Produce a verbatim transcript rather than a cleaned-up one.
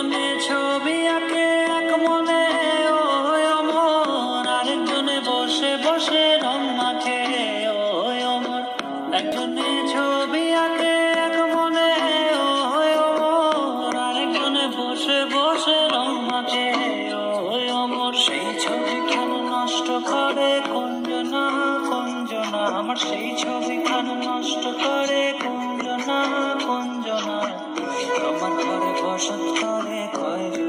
একজনে ছবি আঁকে এক মনে ওই অমর, আরেকজনে বসে বসে রং মাখে ওই অমর। একজনে ছবি আঁকে এক মনে ওই অমর, আরেকজনে বসে বসে রং মাখে ওই অমর। সেই ছবি কেন নষ্ট করে কোন জনা কোন জনা, আমার সেই ছবি কেন নষ্ট করে কোন জনা কোন জনা। তোমার ঘরে বসত করে কয়